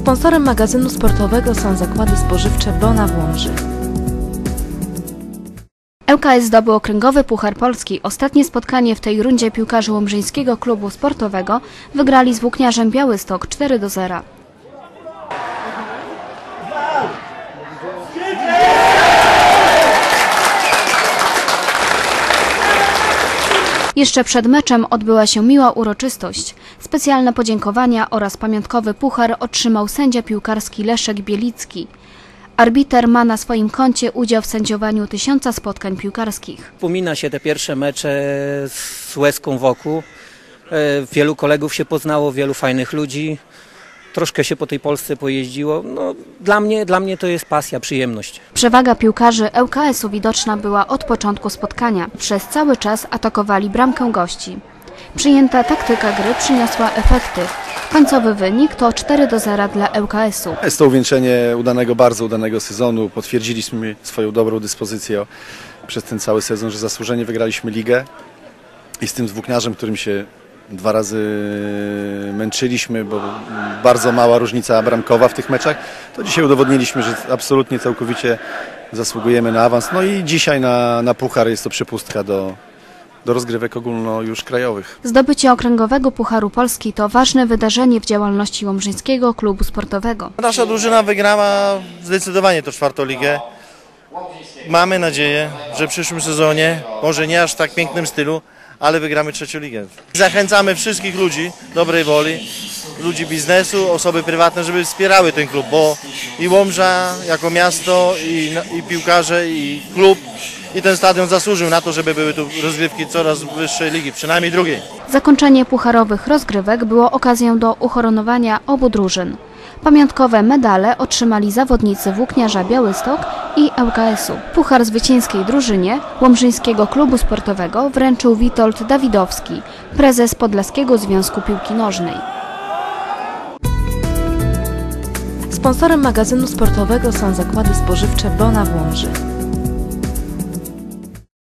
Sponsorem magazynu sportowego są zakłady spożywcze Bona w Łomży. ŁKS zdobył okręgowy Puchar Polski. Ostatnie spotkanie w tej rundzie piłkarzy Łomżyńskiego Klubu Sportowego wygrali z Włókniarzem Białystok 4-0. Jeszcze przed meczem odbyła się miła uroczystość. Specjalne podziękowania oraz pamiątkowy puchar otrzymał sędzia piłkarski Leszek Bielicki. Arbiter ma na swoim koncie udział w sędziowaniu 1000 spotkań piłkarskich. Wspomina się te pierwsze mecze z łezką wokół. Wielu kolegów się poznało, wielu fajnych ludzi. Troszkę się po tej Polsce pojeździło. No, dla mnie to jest pasja, przyjemność. Przewaga piłkarzy ŁKS-u widoczna była od początku spotkania. Przez cały czas atakowali bramkę gości. Przyjęta taktyka gry przyniosła efekty. Końcowy wynik to 4-0 dla ŁKS-u. Jest to uwieńczenie bardzo udanego sezonu. Potwierdziliśmy swoją dobrą dyspozycję przez ten cały sezon, że zasłużenie wygraliśmy ligę i z tym Włókniarzem, którym się 2 razy męczyliśmy, bo bardzo mała różnica bramkowa w tych meczach, to dzisiaj udowodniliśmy, że absolutnie całkowicie zasługujemy na awans. No i dzisiaj na puchar jest to przepustka do rozgrywek ogólno już krajowych. Zdobycie okręgowego Pucharu Polski to ważne wydarzenie w działalności Łomżyńskiego Klubu Sportowego. Nasza drużyna wygrała zdecydowanie tę 4. ligę. Mamy nadzieję, że w przyszłym sezonie, może nie aż w tak pięknym stylu, ale wygramy 3. ligę. Zachęcamy wszystkich ludzi dobrej woli, ludzi biznesu, osoby prywatne, żeby wspierały ten klub, bo i Łomża jako miasto, i piłkarze, i klub, i ten stadion zasłużył na to, żeby były tu rozgrywki coraz wyższej ligi, przynajmniej 2. Zakończenie pucharowych rozgrywek było okazją do uhonorowania obu drużyn. Pamiątkowe medale otrzymali zawodnicy Włókniarza Białystok i ŁKS-u. Puchar zwycięskiej drużynie Łomżyńskiego Klubu Sportowego wręczył Witold Dawidowski, prezes Podlaskiego Związku Piłki Nożnej. Sponsorem magazynu sportowego są zakłady spożywcze Bona w Łomży.